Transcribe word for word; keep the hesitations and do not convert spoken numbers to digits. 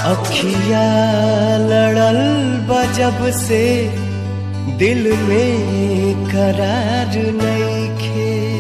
अखिया लड़ल बजब से दिल में करार नइखे।